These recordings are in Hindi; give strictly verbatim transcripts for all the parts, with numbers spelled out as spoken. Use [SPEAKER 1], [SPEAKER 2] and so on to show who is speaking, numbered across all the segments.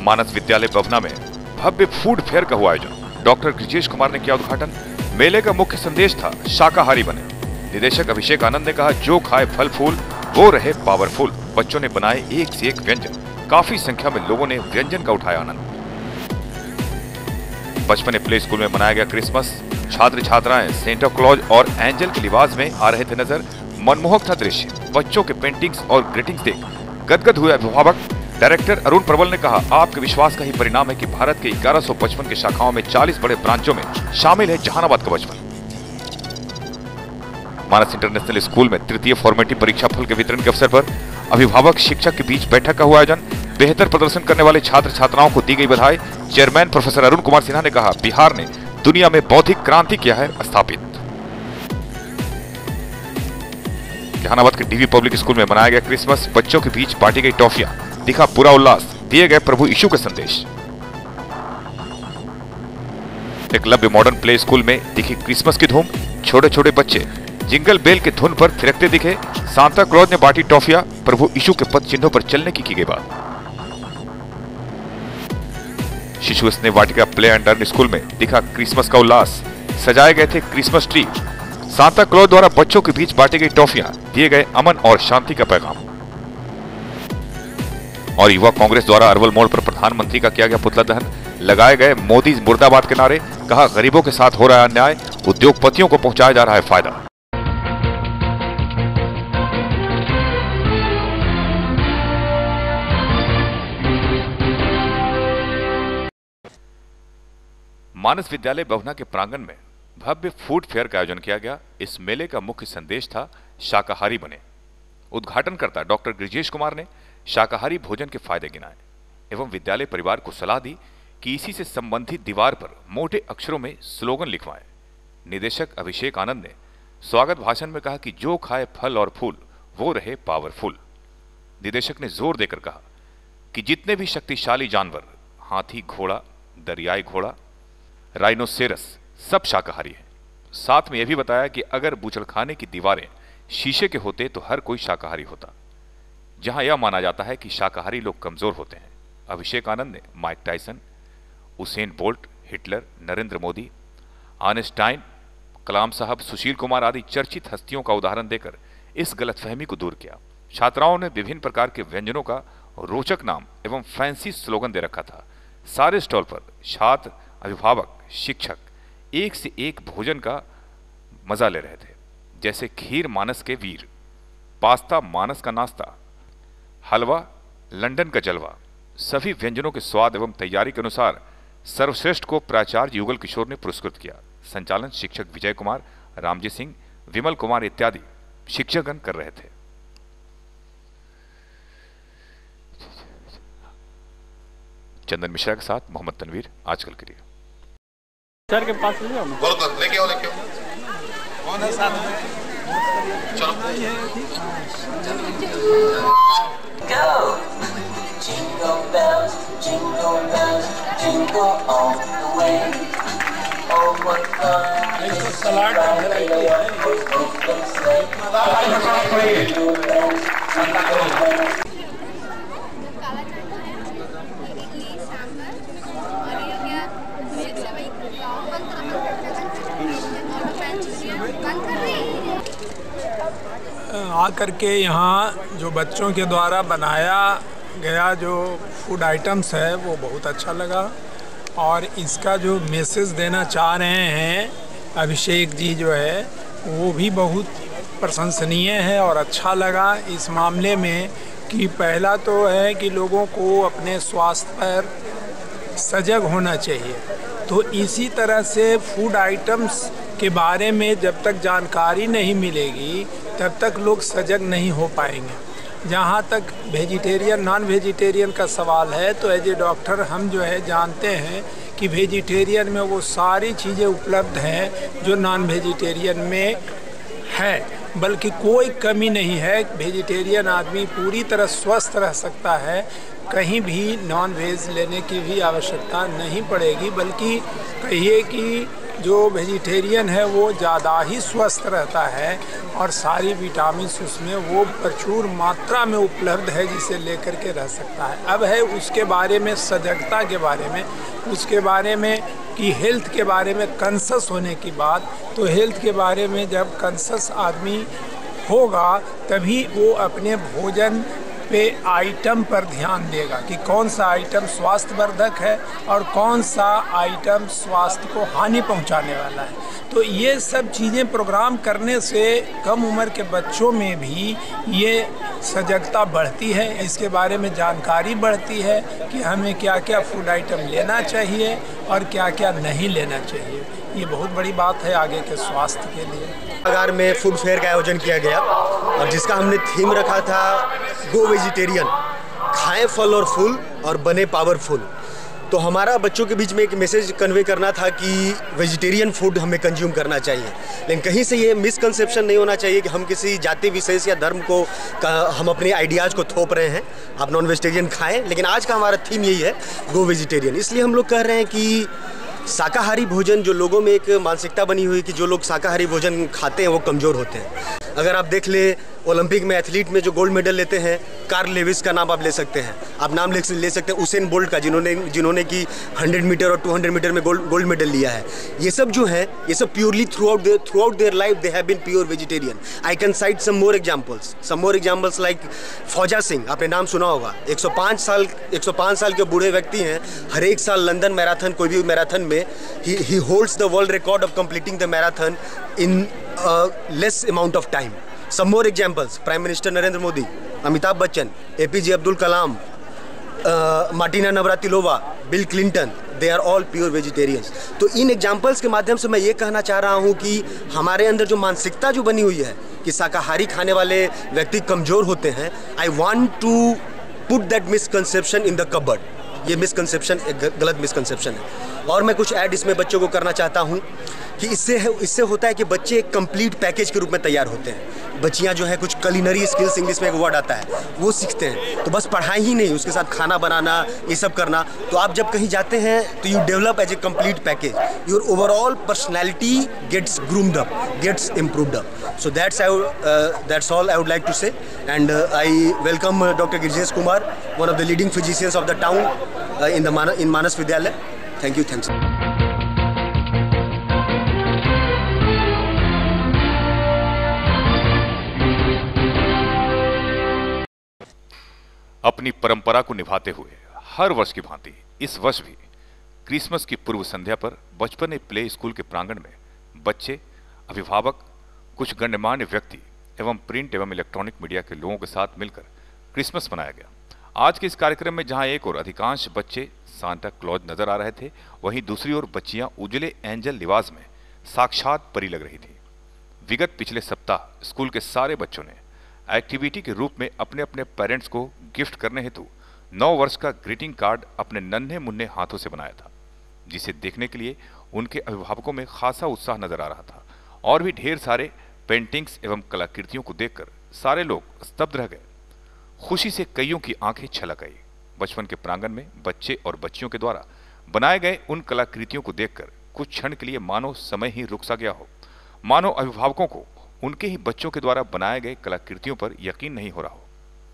[SPEAKER 1] मानस विद्यालय बभना में भव्य फूड फेयर का हुआ आयोजन। डॉक्टर ब्रिजेश कुमार ने किया उद्घाटन। मेले का मुख्य संदेश था शाकाहारी बने। निदेशक अभिषेक आनंद ने कहा, जो खाए फल फूल वो रहे पावरफुल। बच्चों ने बनाए एक से एक व्यंजन। काफी संख्या में लोगों ने व्यंजन का उठाया आनंद। बचपने प्ले स्कूल में मनाया गया क्रिसमस। छात्र छात्राएं सेंटा क्लॉज और एंजल के लिबास में आ रहे थे नजर। मनमोहक था दृश्य। बच्चों के पेंटिंग्स और ग्रीटिंग्स देख गदगद हुए अभिभावक। डायरेक्टर अरुण प्रबल ने कहा, आपके विश्वास का ही परिणाम है कि भारत के ग्यारह सौ पचपन की शाखाओं में चालीस बड़े ब्रांचों में शामिल है जहानाबाद का बचपन। मानस इंटरनेशनल स्कूल में तृतीय फॉर्मेटिव परीक्षा फल के वितरण के अवसर पर अभिभावक शिक्षक के बीच बैठक का हुआ आयोजन। बेहतर प्रदर्शन करने वाले छात्र छात्राओं को दी गई बधाई। चेयरमैन प्रोफेसर अरुण कुमार सिन्हा ने कहा, बिहार ने दुनिया में बौद्धिक क्रांति किया है स्थापित। जहानाबाद के डीवी पब्लिक स्कूल में मनाया गया क्रिसमस। बच्चों के बीच बांटी गई टॉफियां, दिखा पूरा उल्लास, दिए गए प्रभु यीशु के संदेश। एकलव्य मॉडर्न प्ले स्कूल में दिखी क्रिसमस की धूम। छोटे छोटे बच्चे जिंगल बेल के धुन पर थिरकते दिखे। सांता क्लॉज ने बांटी टॉफियां। प्रभु यीशु के पद चिन्हों पर चलने की की गई बात। Shishu Sneh Vatika play and learn school में दिखा क्रिसमस का उल्लास। सजाए गए थे क्रिसमस ट्री। सांता क्लॉज द्वारा बच्चों के बीच बांटी गई टॉफियां, दिए गए अमन और शांति का पैगाम। और युवा कांग्रेस द्वारा अरवल मोड़ पर प्रधानमंत्री का किया गया पुतला दहन। लगाए गए मोदी मुर्दाबाद के नारे। कहा, गरीबों के साथ हो रहा है अन्याय, उद्योगपतियों को पहुंचाया जा रहा है फायदा। मानस विद्यालय बभना के प्रांगण में भव्य फूड फेयर का आयोजन किया गया। इस मेले का मुख्य संदेश था शाकाहारी बने। उद्घाटनकर्ता डॉक्टर ब्रिजेश कुमार ने शाकाहारी भोजन के फायदे गिनाए एवं विद्यालय परिवार को सलाह दी कि इसी से संबंधित दीवार पर मोटे अक्षरों में स्लोगन लिखवाएं। निदेशक अभिषेक आनंद ने स्वागत भाषण में कहा कि जो खाए फल और फूल वो रहे पावरफुल। निदेशक ने जोर देकर कहा कि जितने भी शक्तिशाली जानवर, हाथी, घोड़ा, दरियाई घोड़ा, राइनोसेरस, सब शाकाहारी हैं। साथ में यह भी बताया कि अगर बूचड़खाने की दीवारें शीशे के होते तो हर कोई शाकाहारी होता। जहां यह माना जाता है कि शाकाहारी लोग कमजोर होते हैं। अभिषेक आनंद ने Mike Tyson, Usain Bolt, Hitler, Narendra Modi, Einstein, Kalam साहब, सुशील कुमार आदि चर्चित हस्तियों का उदाहरण देकर इस गलतफहमी को दूर किया। छात्राओं ने विभिन्न प्रकार के व्यंजनों का रोचक नाम एवं फैंसी स्लोगन दे रखा था। सारे स्टॉल पर छात्र, अभिभावक, शिक्षक एक से एक भोजन का मजा ले रहे थे, जैसे खीर मानस के वीर, पास्ता मानस का नाश्ता, हलवा लंदन का जलवा। सभी व्यंजनों के स्वाद एवं तैयारी के अनुसार सर्वश्रेष्ठ को प्राचार्य युगल किशोर ने पुरस्कृत किया। संचालन शिक्षक विजय कुमार, रामजी सिंह, विमल कुमार इत्यादि शिक्षकगण कर रहे थे। चंदन मिश्रा के साथ मोहम्मद तनवीर, आजकल के लिए।
[SPEAKER 2] सर के पास ले आओ,
[SPEAKER 3] लेके आओ, लेके आओ। कौन है साथ में? चलो। Go. Jingle bells, jingle bells, jingle all the way. Oh, what fun it is to ride in a one-horse sleigh.
[SPEAKER 4] आकर के यहाँ जो बच्चों के द्वारा बनाया गया जो फूड आइटम्स है वो बहुत अच्छा लगा। और इसका जो मैसेज देना चाह रहे हैं अभिषेक जी जो है वो भी बहुत प्रशंसनीय है और अच्छा लगा इस मामले में कि पहला तो है कि लोगों को अपने स्वास्थ्य पर सजग होना चाहिए। तो इसी तरह से फूड आइटम्स के बारे में जब तक जानकारी नहीं मिलेगी तब तक लोग सजग नहीं हो पाएंगे। जहाँ तक वेजिटेरियन नॉन वेजिटेरियन का सवाल है तो एज ए डॉक्टर हम जो है जानते हैं कि वेजिटेरियन में वो सारी चीज़ें उपलब्ध हैं जो नॉन वेजिटेरियन में है, बल्कि कोई कमी नहीं है। वेजिटेरियन आदमी पूरी तरह स्वस्थ रह सकता है, कहीं भी नॉन वेज लेने की भी आवश्यकता नहीं पड़ेगी। बल्कि कहिए कि जो वेजिटेरियन है वो ज़्यादा ही स्वस्थ रहता है और सारी विटामिन उसमें वो प्रचुर मात्रा में उपलब्ध है, जिसे लेकर के रह सकता है। अब है उसके बारे में सजगता के बारे में, उसके बारे में कि हेल्थ के बारे में कॉन्शस होने की बात। तो हेल्थ के बारे में जब कॉन्शस आदमी होगा तभी वो अपने भोजन पे आइटम पर ध्यान देगा कि कौन सा आइटम स्वास्थ्यवर्धक है और कौन सा आइटम स्वास्थ्य को हानि पहुंचाने वाला है। तो ये सब चीज़ें प्रोग्राम करने से कम उम्र के बच्चों में भी ये सजगता बढ़ती है, इसके बारे में जानकारी बढ़ती है कि हमें क्या क्या फूड आइटम लेना चाहिए और क्या क्या नहीं लेना चाहिए। ये बहुत बड़ी बात है आगे के स्वास्थ्य के लिए।
[SPEAKER 5] अगार में फूड फेयर का आयोजन किया गया और जिसका हमने थीम रखा था गो वेजिटेरियन, खाएं फल और फूल और बने पावरफुल। तो हमारा बच्चों के बीच में एक मैसेज कन्वे करना था कि वेजिटेरियन फूड हमें कंज्यूम करना चाहिए, लेकिन कहीं से ये मिसकंसेप्शन नहीं होना चाहिए कि हम किसी जाति विशेष या धर्म को हम अपने आइडियाज़ को थोप रहे हैं, आप नॉन वेजिटेरियन खाएं। लेकिन आज का हमारा थीम यही है गो वेजिटेरियन। इसलिए हम लोग कह रहे हैं कि शाकाहारी भोजन, जो लोगों में एक मानसिकता बनी हुई कि जो लोग शाकाहारी भोजन खाते हैं वो कमज़ोर होते हैं। अगर आप देख ले ओलंपिक में एथलीट में जो गोल्ड मेडल लेते हैं, कार्ल लेविस का नाम आप ले सकते हैं, आप नाम ले ले सकते हैं उसेन बोल्ट का, जिन्होंने जिन्होंने कि हंड्रेड मीटर और टू हंड्रेड मीटर में गोल्ड गोल्ड मेडल लिया है। ये सब जो है ये सब purely throughout their throughout their life they have been pure vegetarian. I can cite some more examples some more examples like Fauja Singh, आपने नाम सुना होगा। एक सौ पाँच साल एक सौ पाँच साल के बूढ़े व्यक्ति हैं, हर एक साल लंदन मैराथन, कोई भी मैराथन में ही ही holds the world record of completing the marathon in less amount of time. Some more examples: Prime Minister Narendra Modi, Amitabh Bachchan, A P J Abdul Kalam, uh, Martina Navratilova, Bill Clinton, they are all pure vegetarians. तो इन एग्जाम्पल्स के माध्यम से मैं ये कहना चाह रहा हूँ कि हमारे अंदर जो मानसिकता जो बनी हुई है कि शाकाहारी खाने वाले व्यक्ति कमज़ोर होते हैं, I want to put that misconception in the cupboard. ये मिसकंसेप्शन एक गलत मिसकंसेप्शन है। और मैं कुछ ऐड इसमें बच्चों को करना चाहता हूँ कि इससे है इससे होता है कि बच्चे एक कंप्लीट पैकेज के रूप में तैयार होते हैं। बच्चियाँ जो है कुछ कलिनरी स्किल्स, इंग्लिश में एक वर्ड आता है, वो सीखते हैं। तो बस पढ़ाई ही नहीं, उसके साथ खाना बनाना, ये सब करना। तो आप जब कहीं जाते हैं तो you develop as a complete package, your overall personality gets groomed up, gets improved up. So that's that's all I would like to say, and I welcome doctor Girijesh Kumar, one of the leading physicians of the town in the in Manas Vidyalaya. Thank you. Thanks.
[SPEAKER 1] अपनी परंपरा को निभाते हुए हर वर्ष की भांति इस वर्ष भी क्रिसमस की पूर्व संध्या पर बचपन प्ले स्कूल के प्रांगण में बच्चे, अभिभावक, कुछ गण्यमान्य व्यक्ति एवं प्रिंट एवं इलेक्ट्रॉनिक मीडिया के लोगों के साथ मिलकर क्रिसमस मनाया गया। आज के इस कार्यक्रम में जहां एक और अधिकांश बच्चे सांता क्लॉज नजर आ रहे थे, वहीं दूसरी ओर बच्चियां उजले एंजल लिबास में साक्षात परी लग रही थी। विगत पिछले सप्ताह स्कूल के सारे बच्चों ने एक्टिविटी के रूप में अपने अपने पेरेंट्स को गिफ्ट करने हेतु नौ वर्ष का ग्रीटिंग कार्ड अपने नन्हे मुन्ने हाथों से बनाया था, जिसे देखने के लिए उनके अभिभावकों में खासा उत्साह नजर आ रहा था। और भी ढेर सारे पेंटिंग्स एवं कलाकृतियों को देखकर सारे लोग स्तब्ध रह गए। खुशी से कईयों की आंखें छलक आई। बचपन के प्रांगण में बच्चे और बच्चियों के द्वारा बनाए गए उन कलाकृतियों को देखकर कुछ क्षण के लिए मानो समय ही रुक सा गया हो, मानो अभिभावकों को उनके ही बच्चों के द्वारा बनाए गए कलाकृतियों पर यकीन नहीं हो रहा हो।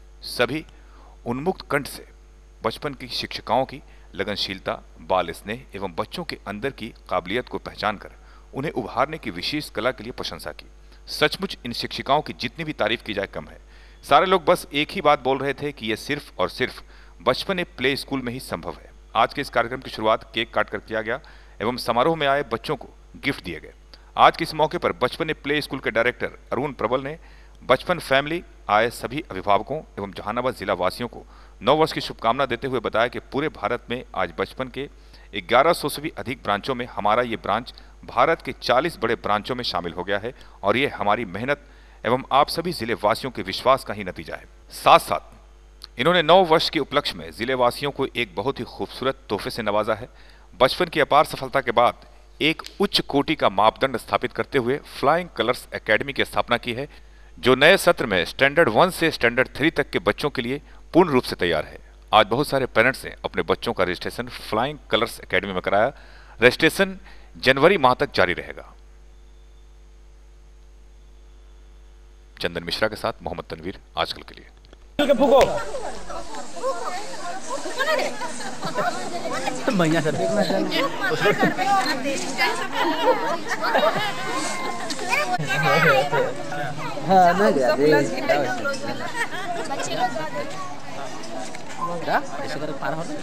[SPEAKER 1] सभी उन्मुक्त कंठ से बचपन की शिक्षिकाओं की लगनशीलता, बाल स्नेह एवं बच्चों के अंदर की काबिलियत को पहचान कर उन्हें उभारने की विशेष कला के लिए प्रशंसा की। सचमुच इन शिक्षिकाओं की जितनी भी तारीफ की जाए कम है। सारे लोग बस एक ही बात बोल रहे थे कि यह सिर्फ और सिर्फ बचपन प्ले स्कूल में ही संभव है। आज के इस कार्यक्रम की शुरुआत केक काट कर किया गया एवं समारोह में आए बच्चों को गिफ्ट दिए गए। आज के इस मौके पर बचपन प्ले स्कूल के डायरेक्टर अरुण प्रबल ने बचपन फैमिली आए सभी अभिभावकों एवं जहानाबाद जिला वासियों को नौ वर्ष की शुभकामना देते हुए बताया कि पूरे भारत में आज बचपन के ग्यारह सौ से भी अधिक ब्रांचों में हमारा ये ब्रांच भारत के चालीस बड़े ब्रांचों में शामिल हो गया है और ये हमारी मेहनत एवं आप सभी जिले वासियों के विश्वास का ही नतीजा है। साथ साथ इन्होंने नौ वर्ष के उपलक्ष्य में जिले वासियों को एक बहुत ही खूबसूरत तोहफे से नवाजा है। बचपन की अपार सफलता के बाद एक उच्च कोटि का मापदंड स्थापित करते हुए फ्लाइंग कलर्स एकेडमी की स्थापना की है, जो नए सत्र में स्टैंडर्ड वन से स्टैंडर्ड थ्री तक के बच्चों के लिए पूर्ण रूप से तैयार है। आज बहुत सारे पेरेंट्स ने अपने बच्चों का रजिस्ट्रेशन फ्लाइंग कलर्स एकेडमी में कराया। रजिस्ट्रेशन जनवरी माह तक जारी रहेगा। चंदन मिश्रा के साथ मोहम्मद तनवीर, आजकल के लिए।
[SPEAKER 2] भैया सर हाँ ना गया ऐसे कर पार हो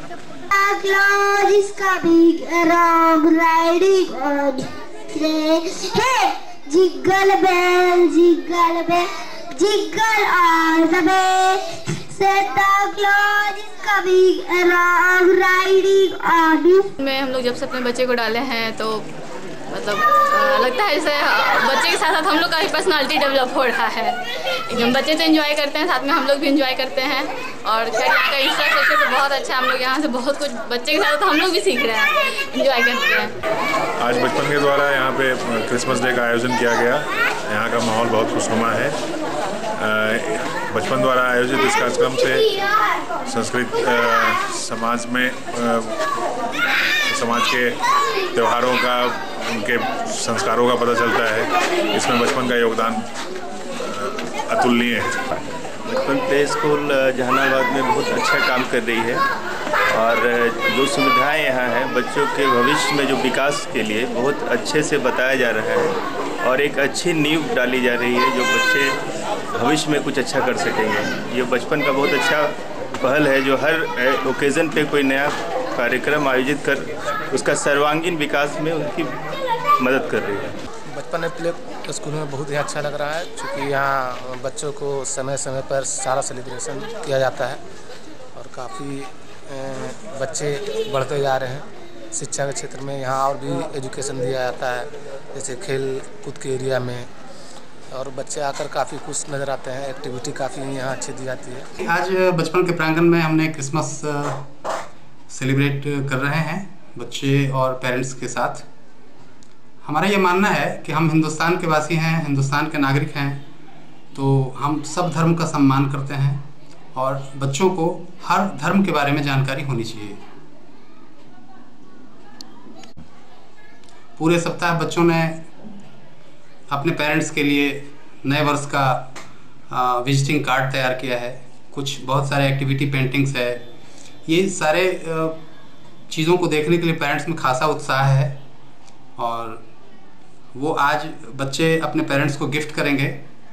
[SPEAKER 6] जिसका भी राम राइडिंग ऑन है jingle bell jingle bell jingle all the way Santa Claus is coming around riding on you।
[SPEAKER 7] में हम लोग जब से अपने बच्चे को डाले हैं तो मतलब लगता है जैसे बच्चे के साथ साथ हम लोग का भी पर्सनालिटी डेवलप हो रहा है। एकदम बच्चे तो एंजॉय करते हैं, साथ में हम लोग भी एंजॉय करते हैं। और खैर यहाँ का इंफ्रास्ट्रक्चर तो बहुत अच्छा है, हम लोग यहाँ से बहुत कुछ बच्चे के साथ तो हम लोग भी सीख रहे हैं, एंजॉय करते हैं।
[SPEAKER 8] आज बचपन के द्वारा यहाँ पे क्रिसमस डे का आयोजन किया गया। यहाँ का माहौल बहुत खुशनुमा है। बचपन द्वारा आयोजित इस कार्यक्रम से संस्कृत समाज में समाज के त्योहारों का, उनके संस्कारों का पता चलता है। इसमें बचपन का योगदान अतुलनीय है।
[SPEAKER 9] बचपन प्ले स्कूल जहानाबाद में बहुत अच्छा काम कर रही है और जो सुविधाएं यहाँ हैं बच्चों के भविष्य में जो विकास के लिए बहुत अच्छे से बताया जा रहा है और एक अच्छी नींव डाली जा रही है जो बच्चे भविष्य में कुछ अच्छा कर सकेंगे। ये बचपन का बहुत अच्छा पहल है जो हर ओकेज़न पे कोई नया कार्यक्रम आयोजित कर उसका सर्वांगीण विकास में उनकी मदद कर रही है।
[SPEAKER 10] बचपन प्ले स्कूल में बहुत ही अच्छा लग रहा है क्योंकि यहाँ बच्चों को समय समय पर सारा सेलिब्रेशन किया जाता है और काफ़ी बच्चे बढ़ते जा रहे हैं। शिक्षा के क्षेत्र में यहाँ और भी एजुकेशन दिया जाता है, जैसे खेल कूद के एरिया में, और बच्चे आकर काफ़ी खुश नज़र आते हैं। एक्टिविटी काफ़ी यहाँ अच्छी दी जाती है।
[SPEAKER 11] आज बचपन के प्रांगण में हमने क्रिसमस सेलिब्रेट कर रहे हैं बच्चे और पेरेंट्स के साथ। हमारा ये मानना है कि हम हिंदुस्तान के वासी हैं, हिंदुस्तान के नागरिक हैं, तो हम सब धर्म का सम्मान करते हैं और बच्चों को हर धर्म के बारे में जानकारी होनी चाहिए। पूरे सप्ताह बच्चों ने अपने पेरेंट्स के लिए नए वर्ष का विजिटिंग कार्ड तैयार किया है। कुछ बहुत सारे एक्टिविटी पेंटिंग्स है। ये सारे चीज़ों को देखने के लिए पेरेंट्स में खासा उत्साह है और वो आज बच्चे अपने पेरेंट्स को गिफ्ट करेंगे।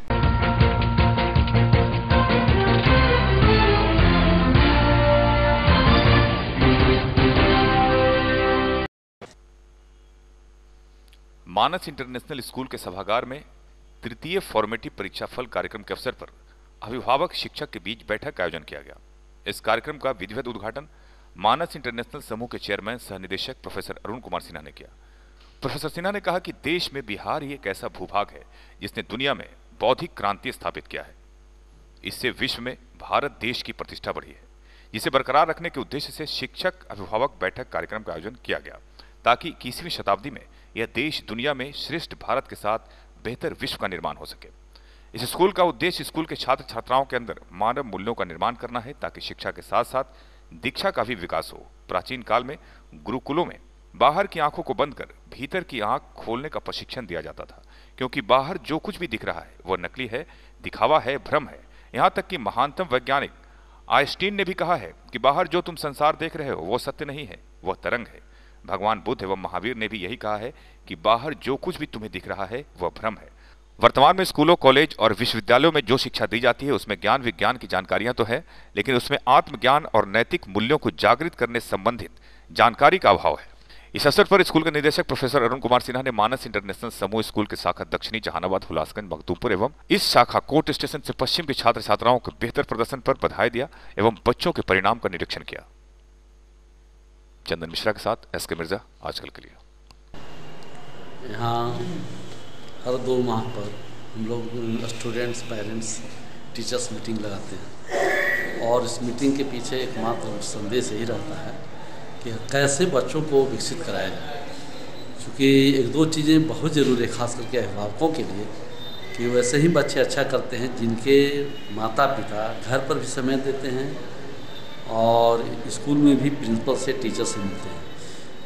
[SPEAKER 1] मानस इंटरनेशनल स्कूल के सभागार में तृतीय फॉर्मेटिव परीक्षाफल कार्यक्रम के अवसर पर अभिभावक शिक्षक के बीच बैठक का आयोजन किया गया। इस कार्यक्रम का विधिवत उद्घाटन मानस इंटरनेशनल समूह के चेयरमैन सह निदेशक प्रोफेसर अरुण कुमार सिन्हा ने किया। प्रोफेसर सिन्हा ने कहा कि देश में बिहार ही एक ऐसा भूभाग है जिसने दुनिया में बौद्धिक क्रांति स्थापित किया है। इससे विश्व में भारत देश की प्रतिष्ठा बढ़ी है, जिसे बरकरार रखने के उद्देश्य से शिक्षक अभिभावक बैठक कार्यक्रम का आयोजन किया गया ताकि इक्कीसवीं शताब्दी में यह देश दुनिया में श्रेष्ठ भारत के साथ बेहतर विश्व का निर्माण हो सके। इस स्कूल का उद्देश्य स्कूल के छात्र छात्राओं के अंदर मानव मूल्यों का निर्माण करना है ताकि शिक्षा के साथ साथ दीक्षा का भी विकास हो। प्राचीन काल में गुरुकुलों में बाहर की आंखों को बंद कर भीतर की आंख खोलने का प्रशिक्षण दिया जाता था, क्योंकि बाहर जो कुछ भी दिख रहा है वह नकली है, दिखावा है, भ्रम है। यहाँ तक कि महानतम वैज्ञानिक आइंस्टीन ने भी कहा है कि बाहर जो तुम संसार देख रहे हो वो सत्य नहीं है, वह तरंग है। भगवान बुद्ध एवं महावीर ने भी यही कहा है कि बाहर जो कुछ भी तुम्हें दिख रहा है वह भ्रम है। वर्तमान में स्कूलों, कॉलेज और विश्वविद्यालयों में जो शिक्षा दी जाती है उसमें ज्ञान विज्ञान की जानकारियां तो है, लेकिन उसमें आत्मज्ञान और नैतिक मूल्यों को जागृत करने संबंधित जानकारी का अभाव है। इस अवसर पर स्कूल के निदेशक प्रोफेसर अरुण कुमार सिन्हा ने मानस इंटरनेशनल समूह स्कूल के शाखा दक्षिणी जहानाबाद, हुलासगंज, मखदूमपुर एवं इस शाखा कोर्ट स्टेशन से पश्चिम के छात्र छात्राओं के बेहतर प्रदर्शन पर बधाई दिया एवं बच्चों के परिणाम का निरीक्षण किया। चंदन मिश्रा के साथ एस के मिर्जा, आजकल के लिए।
[SPEAKER 12] यहाँ हर दो माह पर हम लोग स्टूडेंट्स, पेरेंट्स, टीचर्स मीटिंग लगाते हैं और इस मीटिंग के पीछे एकमात्र संदेश यही रहता है कि कैसे बच्चों को विकसित कराया जाए। क्योंकि एक दो चीज़ें बहुत ज़रूरी है खास करके अभिभावकों के लिए कि वैसे ही बच्चे अच्छा करते हैं जिनके माता पिता घर पर भी समय देते हैं और स्कूल में भी प्रिंसिपल से, टीचर से मिलते हैं।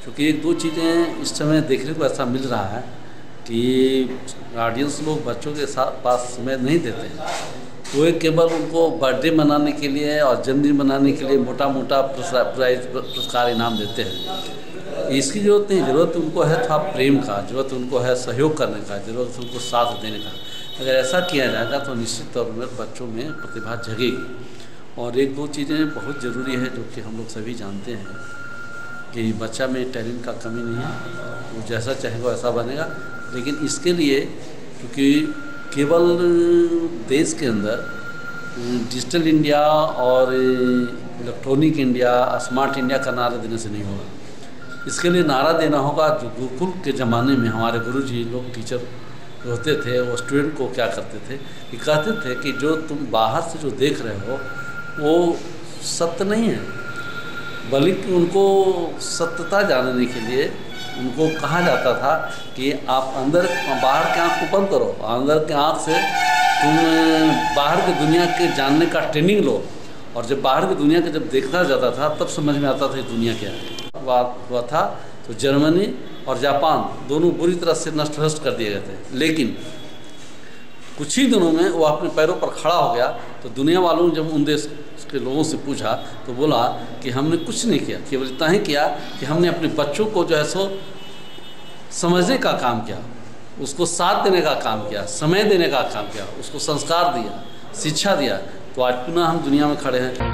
[SPEAKER 12] क्योंकि एक दो चीज़ें इस समय देखने को ऐसा मिल रहा है कि गार्डियंस लोग बच्चों के साथ पास समय नहीं देते हैं, वो एक केवल उनको बर्थडे मनाने के लिए और जन्मदिन मनाने के लिए मोटा मोटा प्राइज पुरस्कार इनाम देते हैं। इसकी ज़रूरत नहीं, ज़रूरत उनको है थोड़ा प्रेम का, ज़रूरत उनको है सहयोग करने का, ज़रूरत उनको साथ देने का। अगर ऐसा किया जाएगा तो निश्चित तौर पर बच्चों में प्रतिभा जगेगी। और एक दो चीज़ें बहुत ज़रूरी है जो कि हम लोग सभी जानते हैं कि बच्चा में टैलेंट का कमी नहीं है, वो जैसा चाहेगा वैसा बनेगा। लेकिन इसके लिए क्योंकि केवल देश के अंदर डिजिटल इंडिया और इलेक्ट्रॉनिक इंडिया, स्मार्ट इंडिया का नारा देने से नहीं होगा। इसके लिए नारा देना होगा जो गुरुकुल के ज़माने में हमारे गुरुजी लोग टीचर होते थे, वो स्टूडेंट को क्या करते थे कि कहते थे कि जो तुम बाहर से जो देख रहे हो वो सत्य नहीं है, बल्कि उनको सत्यता जानने के लिए उनको कहा जाता था कि आप अंदर बाहर की आँख को बंद करो, अंदर की आँख से तुम बाहर की दुनिया के जानने का ट्रेनिंग लो। और जब बाहर की दुनिया के जब देखना जाता था तब समझ में आता था कि दुनिया क्या है। बात हुआ था तो जर्मनी और जापान दोनों बुरी तरह से नष्ट भ्रष्ट कर दिए गए थे, लेकिन कुछ ही दिनों में वो अपने पैरों पर खड़ा हो गया। तो दुनिया वालों ने जब उन देश के लोगों से पूछा तो बोला कि हमने कुछ नहीं किया, केवल इतना ही किया कि हमने अपने बच्चों को जो है सो समझने का काम किया, उसको साथ देने का काम किया, समय देने का काम किया, उसको संस्कार दिया, शिक्षा दिया। तो आज पुनः हम दुनिया में खड़े हैं।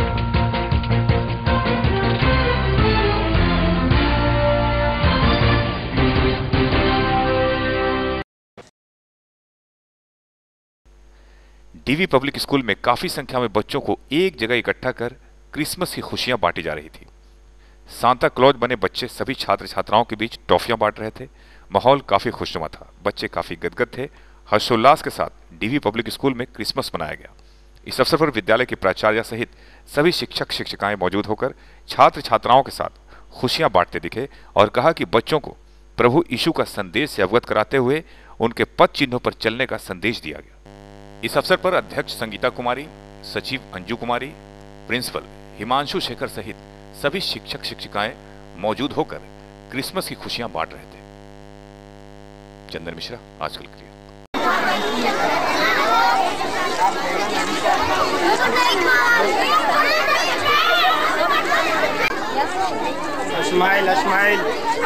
[SPEAKER 1] डीवी पब्लिक स्कूल में काफी संख्या में बच्चों को एक जगह इकट्ठा कर क्रिसमस की खुशियां बांटी जा रही थी। सांता क्लॉज बने बच्चे सभी छात्र छात्राओं के बीच टॉफियां बांट रहे थे। माहौल काफी खुशनुमा था, बच्चे काफी गदगद थे। हर्षोल्लास के साथ डीवी पब्लिक स्कूल में क्रिसमस मनाया गया। इस अवसर पर विद्यालय के प्राचार्य सहित सभी शिक्षक शिक्षिकाएं मौजूद होकर छात्र छात्राओं के साथ खुशियां बांटते दिखे और कहा कि बच्चों को प्रभु यीशु का संदेश से अवगत कराते हुए उनके पद चिन्हों पर चलने का संदेश दिया गया। इस अवसर पर अध्यक्ष संगीता कुमारी, सचिव अंजू कुमारी, प्रिंसिपल हिमांशु शेखर सहित सभी शिक्षक शिक्षिकाएं मौजूद होकर क्रिसमस की खुशियां बांट रहे थे। चंदन मिश्रा, आजकल के लिए।
[SPEAKER 13] स्माइल स्माइल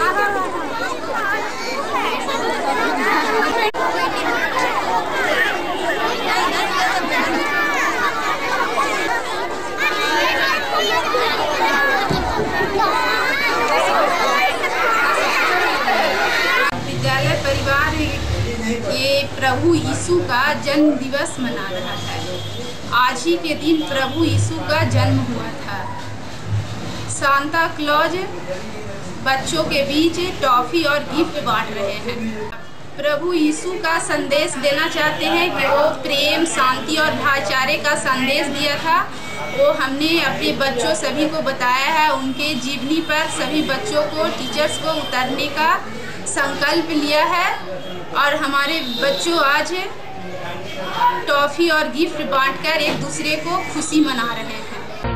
[SPEAKER 14] विद्यालय परिवार ये प्रभु यीशु का जन्म दिवस मना रहा है। आज ही के दिन प्रभु यीशु का जन्म हुआ था। सांता क्लॉज बच्चों के बीच टॉफी और गिफ्ट बांट रहे हैं। प्रभु यीशु का संदेश देना चाहते हैं कि वो प्रेम, शांति और भाईचारे का संदेश दिया था। वो हमने अपने बच्चों सभी को बताया है। उनके जीवनी पर सभी बच्चों को, टीचर्स को उतरने का संकल्प लिया है और हमारे बच्चों आज टॉफी और गिफ्ट बांटकर एक दूसरे को खुशी मना रहे हैं।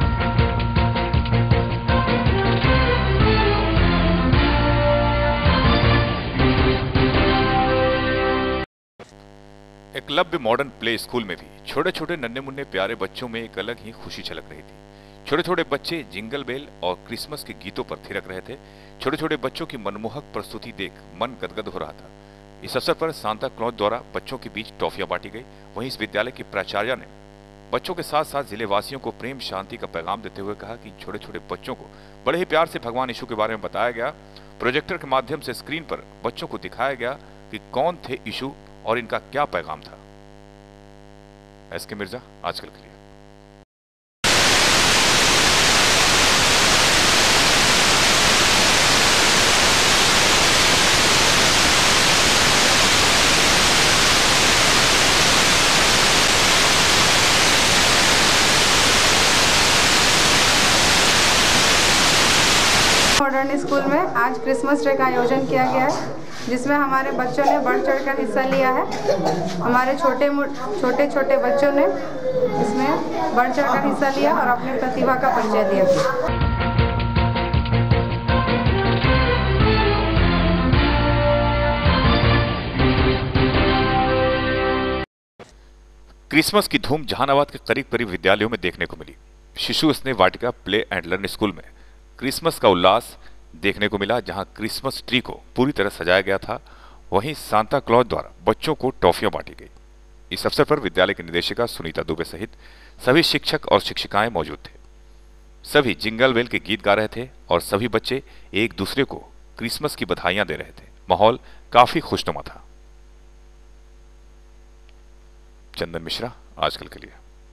[SPEAKER 1] एकलव्य मॉडर्न प्ले स्कूल में भी छोटे छोटे नन्हे मुन्ने प्यारे बच्चों में एक अलग ही खुशी छलक रही थी। छोटे छोटे बच्चे जिंगल बेल और क्रिसमस के गीतों पर थिरक रहे थे। छोटे छोटे बच्चों की मनमोहक प्रस्तुति देख मन गदगद हो रहा था। इस अवसर पर सांता क्लॉज द्वारा बच्चों के बीच टॉफियां बांटी गई। वहीं इस विद्यालय के प्राचार्य ने बच्चों के साथ साथ जिले वासियों को प्रेम शांति का पैगाम देते हुए कहा कि छोटे छोटे बच्चों को बड़े ही प्यार से भगवान यीशु के बारे में बताया गया। प्रोजेक्टर के माध्यम से स्क्रीन पर बच्चों को दिखाया गया कि कौन थे यीशु और इनका क्या पैगाम था। एस के मिर्जा, आजकल के लिए।
[SPEAKER 15] मॉडर्न स्कूल में आज क्रिसमस डे का आयोजन किया गया है, जिसमें हमारे बच्चों ने बढ़ चढ़कर हिस्सा लिया है। हमारे छोटे छोटे छोटे बच्चों ने इसमें बढ़ चढ़कर हिस्सा लिया और अपनी प्रतिभा का परिचय दिया।
[SPEAKER 1] क्रिसमस की धूम जहानाबाद के करीब करीब विद्यालयों में देखने को मिली। Shishu Sneh Vatika play and learn school में क्रिसमस का उल्लास देखने को मिला, जहां क्रिसमस ट्री को पूरी तरह सजाया गया था। वहीं सांता क्लॉज द्वारा बच्चों को टॉफियां बांटी गई। इस अवसर पर विद्यालय की निदेशिका सुनीता दुबे सहित सभी शिक्षक और शिक्षिकाएं मौजूद थे। सभी जिंगल बेल के गीत गा रहे थे और सभी बच्चे एक दूसरे को क्रिसमस की बधाइयां दे रहे थे। माहौल काफी खुशनुमा था। चंदन मिश्रा, आजकल के लिए।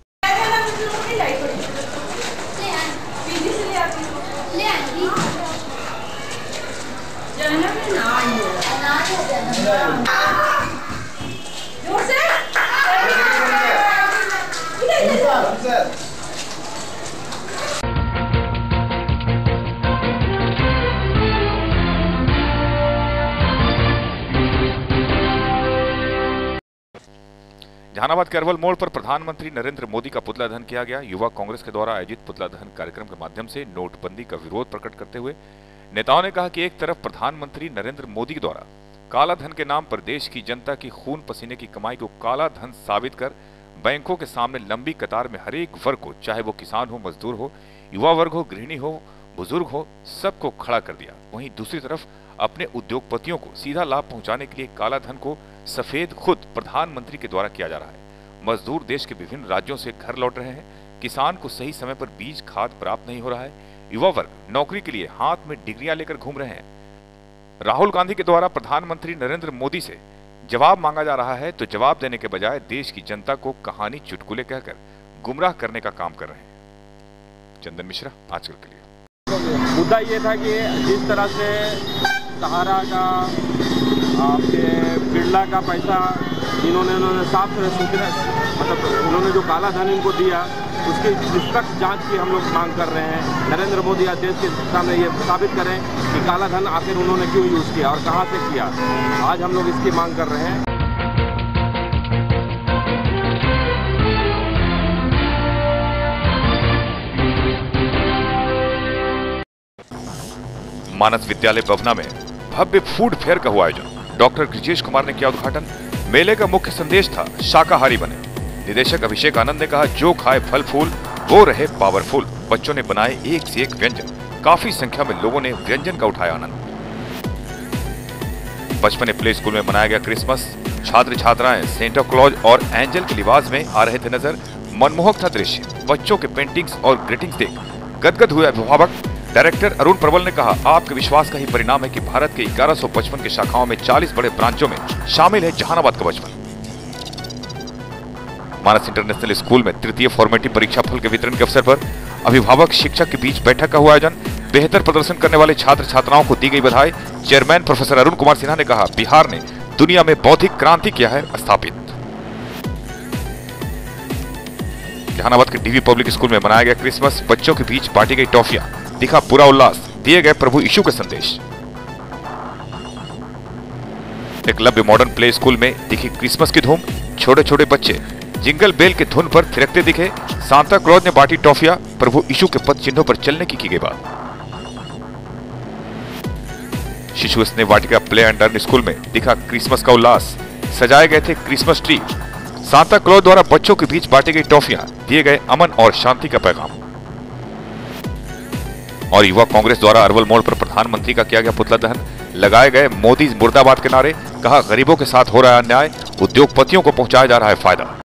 [SPEAKER 1] जहानाबाद के अरवल मोड़ पर प्रधानमंत्री नरेंद्र मोदी का पुतला दहन किया गया। युवा कांग्रेस के द्वारा आयोजित पुतला दहन कार्यक्रम के माध्यम से नोटबंदी का विरोध प्रकट करते हुए नेताओं ने कहा कि एक तरफ प्रधानमंत्री नरेंद्र मोदी के द्वारा काला धन के नाम पर देश की जनता की खून पसीने की कमाई को काला धन साबित कर बैंकों के सामने लंबी कतार में हर एक वर्ग को, चाहे वो किसान हो, मजदूर हो, युवा वर्ग हो, गृहिणी हो, बुजुर्ग हो, सबको खड़ा कर दिया। वहीं दूसरी तरफ अपने उद्योगपतियों को सीधा लाभ पहुंचाने के लिए काला धन को सफेद खुद प्रधानमंत्री के द्वारा किया जा रहा है। मजदूर देश के विभिन्न राज्यों से घर लौट रहे हैं। किसान को सही समय पर बीज खाद प्राप्त नहीं हो रहा है। युवा वर्ग नौकरी के लिए हाथ में डिग्रियां लेकर घूम रहे हैं। राहुल गांधी के द्वारा प्रधानमंत्री नरेंद्र मोदी से जवाब मांगा जा रहा है, तो जवाब देने के बजाय देश की जनता को कहानी चुटकुले कहकर गुमराह करने का काम कर रहे हैं। चंदन मिश्रा, आजकल के लिए।
[SPEAKER 13] मुद्दा ये था कि जिस तरह से सहारा का, आपके बिरला का पैसा इन्होंने उन्होंने साफ सुथरा, मतलब उन्होंने जो काला धन इनको दिया, उसकी निष्पक्ष जांच की हम लोग मांग कर रहे हैं। नरेंद्र मोदी आज देश के सामने ये साबित करें कि काला धन आखिर उन्होंने क्यों यूज़ किया और कहां से किया। आज हम लोग इसकी मांग कर रहे हैं।
[SPEAKER 1] मानस विद्यालय बवना में भव्य फूड फेयर का हुआ आयोजन। डॉक्टर ब्रिजेश कुमार ने किया उद्घाटन। मेले का मुख्य संदेश था शाकाहारी बने। निदेशक अभिषेक आनंद ने कहा, जो खाए फल फूल वो रहे पावरफुल। बच्चों ने बनाए एक से एक व्यंजन। काफी संख्या में लोगों ने व्यंजन का उठाया आनंद। बचपन प्ले स्कूल में मनाया गया क्रिसमस। छात्र छात्राएं सेंटा क्लॉज और एंजल के लिबास में आ रहे थे नजर। मनमोहक था दृश्य। बच्चों के पेंटिंग्स और ग्रीटिंग्स देख गदगद हुए अभिभावक। डायरेक्टर अरुण प्रबल ने कहा, आपके विश्वास का ही परिणाम है कि भारत के ग्यारह सौ पचपन के शाखाओं में चालीस बड़े ब्रांचों में शामिल है जहानाबाद का बचपन। मानस इंटरनेशनल स्कूल में तृतीय फॉर्मेटिव परीक्षा फल के वितरण के अवसर पर अभिभावक शिक्षक के बीच बैठक का हुआ आयोजन। बेहतर प्रदर्शन करने वाले छात्र छात्राओं को दी गई बधाई। चेयरमैन प्रोफेसर अरुण कुमार सिन्हा ने कहा, बिहार ने दुनिया में बौद्धिक क्रांति किया है स्थापित। जहानाबाद के डीवी पब्लिक स्कूल में मनाया गया क्रिसमस। बच्चों के बीच बांटी गई टॉफियां, दिखा पूरा उल्लास, दिए गए प्रभु यीशु के संदेश। एकलव्य मॉडर्न प्ले स्कूल में दिखी क्रिसमस की धूम। छोटे छोटे बच्चे जिंगल बेल के धुन पर थिरकते दिखे। सांता क्लॉज ने बांटी टॉफियां। प्रभु यीशु के पद चिन्हों पर चलने की की गई बात। Shishu Sneh Vatika play and learn school में दिखा क्रिसमस का उल्लास। सजाए गए थे क्रिसमस ट्री। सांता क्लॉज द्वारा बच्चों के बीच बांटी गई टॉफियां, दिए गए अमन और शांति का पैगाम। और युवा कांग्रेस द्वारा अरवल मोड़ पर प्रधानमंत्री का किया गया पुतला दहन। लगाए गए मोदी मुर्दाबाद के नारे। कहा, गरीबों के साथ हो रहा है अन्याय, उद्योगपतियों को पहुंचाया जा रहा है फायदा।